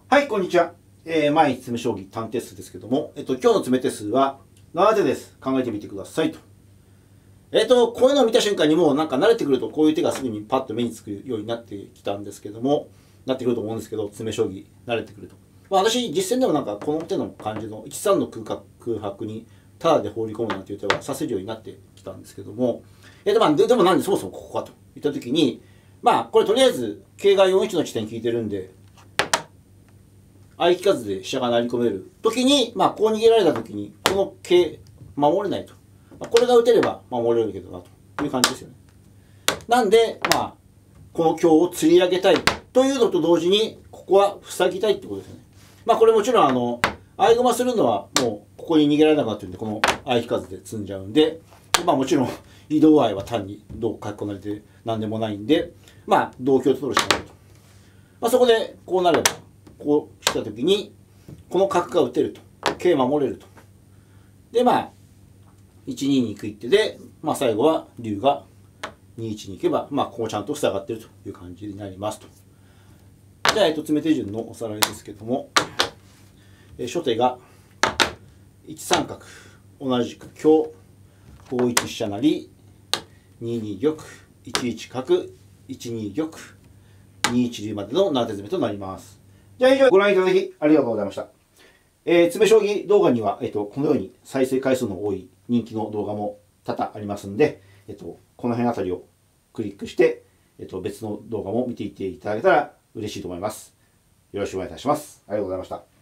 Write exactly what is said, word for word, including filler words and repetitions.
はい、こんにちは。えー、毎日詰め将棋探偵数ですけども、えっと、今日の詰め手数はなな手です。考えてみてくださいと。えっと、こういうのを見た瞬間にもうなんか慣れてくるとこういう手がすぐにパッと目につくようになってきたんですけども、なってくると思うんですけど、詰め将棋慣れてくると。まあ私、実戦でもなんかこの手の感じのいちさんの空白空白にタダで放り込むなんていう手は指せるようになってきたんですけども、えっとまあ、ででもなんでそもそもここかといったときに、まあこれとりあえず桂がよんいちの地点聞いてるんで、相利かずで飛車が成り込める時に、まあ、こう逃げられた時に、この桂、守れないと。まあ、これが打てれば守れるけどな、という感じですよね。なんで、まあ、この香を釣り上げたいというのと同時に、ここは塞ぎたいってことですよね。まあ、これもちろん、あの、合駒するのは、もう、ここに逃げられなかったんで、この相利かずで積んじゃうんで、まあ、もちろん、移動合は単にどう書き込まれて何でもないんで、まあ、同香で取るしかないと。まあ、そこで、こうなれば、こうしたときに、この角が打てると。桂守れると。で、まあ、いちにに行く一手で、まあ最後は竜がにいちに行けば、まあここちゃんと塞がってるという感じになりますと。じゃあ、えっと、詰め手順のおさらいですけども、え初手がいちさん角、同じく香、ごいち飛車成、にに玉、いちいち角、いちに玉、にいち竜までのなな手詰めとなります。じゃあ以上ご覧いただきありがとうございました。えー、詰め将棋動画には、えっと、このように再生回数の多い人気の動画も多々ありますんで、えっと、この辺あたりをクリックして、えっと、別の動画も見ていっていただけたら嬉しいと思います。よろしくお願いいたします。ありがとうございました。